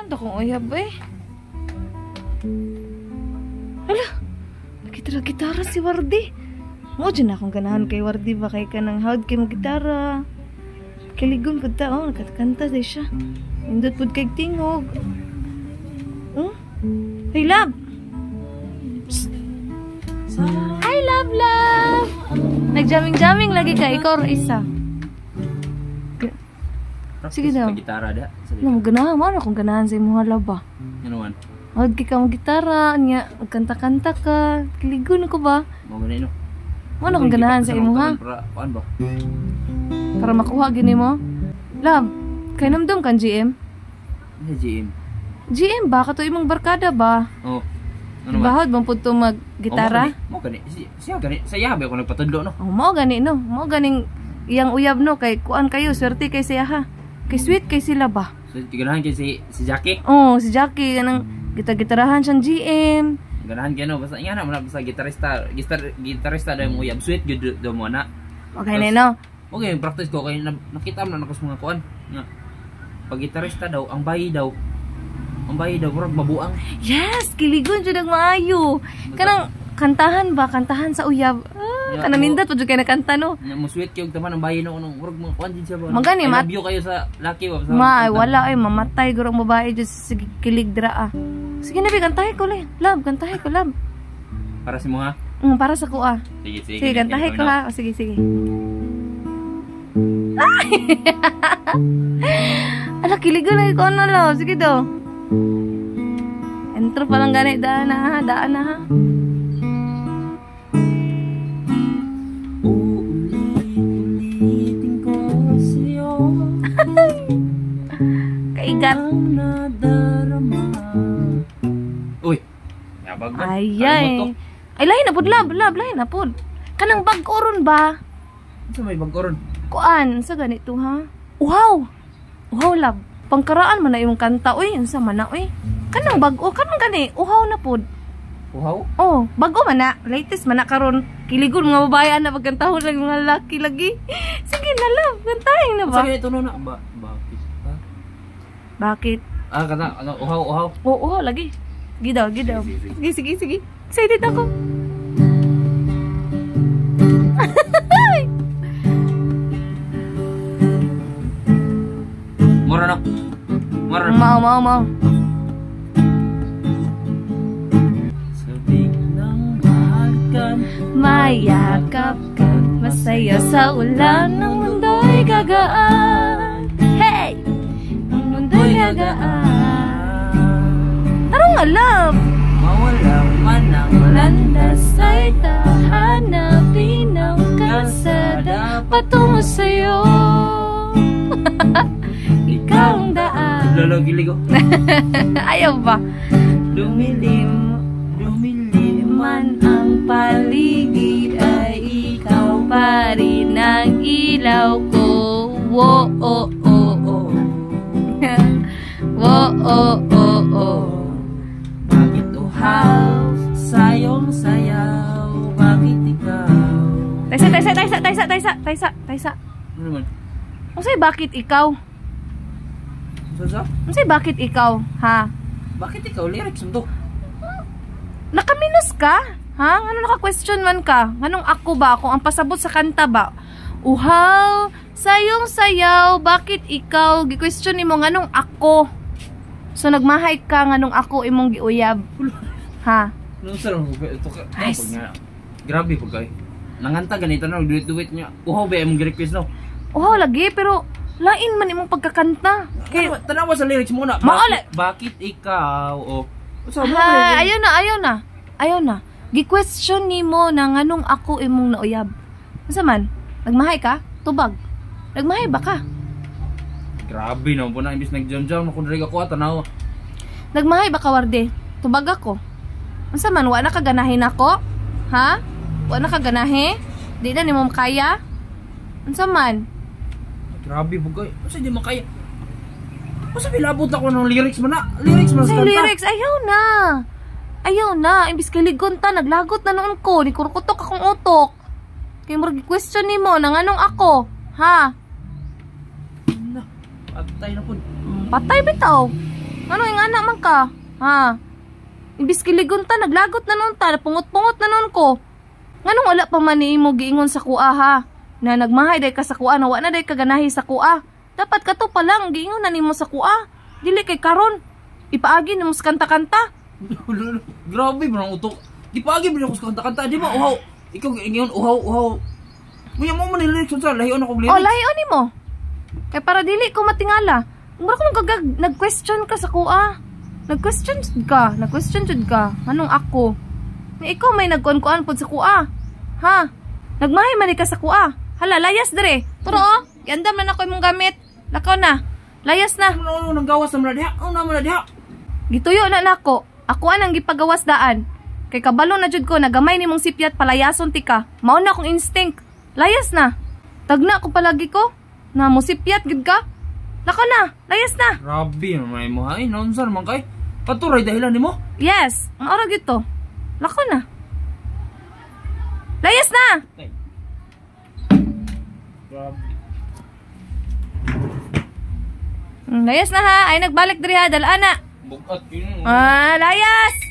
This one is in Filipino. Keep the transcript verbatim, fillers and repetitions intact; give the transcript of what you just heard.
Ando kong uyab eh. Hala, nagitara-gitara si Wardi. Mo dyan akong ganahan kay Wardi ba kay ka ng hawd kay mag-gitara. Kaligon po ta, oh, nagkakanta day siya. Indot po kay tingog. Hmm? Hey, love! Psst. Hi, love, love! Nag-jamming-jamming lagi ka, ikaw or isa. Sige daw. Gitara da. Ano mo ganahan? Ano kung ganahan sa imuha ba? Ano man? Huwag ka mo gitara, niya, magkanta-kanta ka. Kiligon ko ba? Mo ganito. Ano kung ganahan sa imuha? Para kuan ba? Para makuha gini mo? Love, kay namdam kan G M? Ano G M? G M ba? Kato imong barkada ba? Oh. Ano man? Bahod bang punto mag-gitara? Mo gani. Siya gani. Saya ba ko nagpatudlo no? Oh, mo gani no. Mo ganing iyang uyab no kay kuan kayo, swerte kay siya ha. Kay sweet kay sila ba? So tiganahan kay si si Jackie. Oh, si Jackie kanang gitara-gitarahan siyang G M. Ganahan kay no basta nga na muna basta gitarista, gitar gitarista daw mo uyab sweet gud daw mo na. Okay na no. Okay, practice ko kay nakita mo na nakos mga kuan nga. Pag gitarista daw ang bayi daw ang bayi daw murag mabuang. Yes, kiligon jud ang maayo. Kanang kantahan ba, kantahan sa uyab. Ah, kanang nindot pud kay nakanta no. Na mo sweet kay og taman ang bayi no unong murag mga kuan din siya ba. Magani mat. Love you kayo sa lucky ba. Ma, ay, wala ay mamatay guro ang babae jud sa kilig dra ah. Sige na bi kantahay ko le. Love, kantahay ko love. Para si mo ha? Mm, para sa ko ah. Sige, sige. Sige, kantahay ko ha. O, sige, sige. Ala, kiligan na ikaw na lang. Sige daw. Entro pa lang ganit. Daan na ha. Daan na ha. Uulit-ulitin ko sa'yo. Kaigat. Uy. Yabag ba? Ay, ay. Ay, lahin na pod, lab, lab, lahin na pod. Kanang bag-oron ba? Ano may bagkoron? Kuan, sa ganito ha? Wow! Wow, lab. Pangkaraan man na yung kanta. Uy, ang sama na, uy. Kanang bag-o, kanang gani. Uhaw na pod. Uhaw? Oh, bago man na. Latest man na karon. Kiligon mga babayan na pagkantahon lang mga laki lagi. Sige na, love. Kantahin na ba? Sige, ito na. Ba, bakit ba? Bakit? Ah, kata, ano, uhaw, uhaw. Oo, oh, lagi. Gidaw, gidaw. Sige, Sige, sige, sige. Excited ako. Mura na. Mura na. Mau, mau, mau. Sabik ng bahagan. Mayakap ka. Masaya sa ulan. Ang mundo'y gagaan. Hey! Ang mundo'y gagaan. Tarong nga, love. Mawalang man ang Landas ay tahanapin ang kalsada patungo sa'yo. Ikaw ang daan. Lolo, gilig ko. Ayaw ba? Lumilim, lumilim Man ang paligid ay ikaw pa rin ang ilaw ko. Wo oh oh oh. Wo oh oh oh. Bakit uhaw, sayong sayaw, bakit ikaw? Taysa, taysa, taysa, taysa, taysa, taysa, taysa. Ano naman? Unsay bakit ikaw? Sasa? Unsay bakit ikaw? Ha? Bakit ikaw? Lyrics mo to. Nakaminos ka? Ha? Ano naka-question man ka? Anong ako ba? Kung ang pasabot sa kanta ba? Uhaw, sayong sayaw, bakit ikaw? Gi-question nimo nganong ako? So nagmahay ka nganong ako imong giuyab. Ha? Ano sa lang? Ito ka. Nice. Grabe po kayo. Nanganta ganito na, duit-duit niya. Uhaw ba yung request no? Uhaw lagi, pero lain man imong pagkakanta. Kay, Ano, tanawa sa lyrics muna. Mauli. Bakit, bakit ikaw? O, sa mo ha, ayaw na, ayaw na. Ayaw na. Gi-question nimo na nganong ako imong nauyab. Unsa man? Nagmahay ka? Tubag. Nagmahay ba ka? Grabe na po na imbis nag-jam-jam ako narinig ako tanawa. Nagmahay ba ka, Warde? Tubag ako. Unsa man, wa na kaganahin ako? Ha? Wa na kaganahe? Di na nimo makaya? Unsa man? Grabe po kayo. Masa di makaya? Masa bilabot ako ng lyrics mo na? Lyrics mo Say sa kanta. lyrics, ayaw na. Ayaw na. Imbis kaligon ta, naglagot na noon ko. Ni kurukutok akong utok. Kaya mo question nimo nang anong ako? Ha? Na, patay na po. Patay bitaw. Ano yung anak man ka? Ha? Ibis kiligon ta, naglagot na nun ta, pungot-pungot na nun ko. Nganong wala pa man ni mo giingon sa kuha ha? Na nagmahay day ka sa kuha, na wala na day kaganahi sa kuha. Dapat ka to pa lang, giingon na nimo sa kuha. Dili kay karon. Ipaagi nimo sa kanta-kanta. Grabe mo nang utok. Di paagi mo ko sa kanta-kanta, di ba? Uhaw. Ikaw giingon uhaw, uhaw. Kuya mo man nililikson sa lahiyon ako lirik. Oh, lahiyon nimo. Kay para dili ko matingala. Mura ko kagag nag-question ka sa kuha. Nag-question ka, nag-question jud ka. Anong ako? Ni ikaw may nagkuan-kuan pod sa kuha. Ha? Nagmahay man ka sa kuha. Hala, layas dire. Turo oh, iandam na nako imong gamit. Lakaw na. Layas na. Ano nang gawas na diha? Ano naman na diha? Gituyo na nako. Ako anang gipagawas daan. Kay kabalo na jud ko nagamay nimong sipyat palayason ti ka. Mao na akong instinct. Layas na. Tagna ko palagi ko. Na mo sipyat gid ka. Lakaw na. Layas na. Grabe naman mo hay. Naunsa naman kay? Paturay dahilan nimo? Yes. Ang ora gito. Lakaw na. Layas na. Okay. Grabe. Mm, layas na ha. Ay nagbalik diri ha. Dalaan na. Bukat yun. Ah, layas.